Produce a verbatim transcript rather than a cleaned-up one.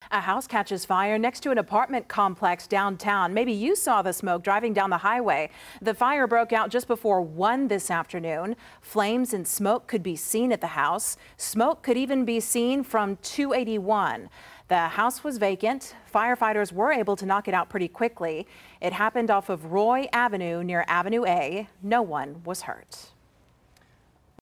A house catches fire next to an apartment complex downtown. Maybe you saw the smoke driving down the highway. The fire broke out just before one this afternoon. Flames and smoke could be seen at the house. Smoke could even be seen from two eighty-one. The house was vacant. Firefighters were able to knock it out pretty quickly. It happened off of Roy Avenue near Avenue A. No one was hurt.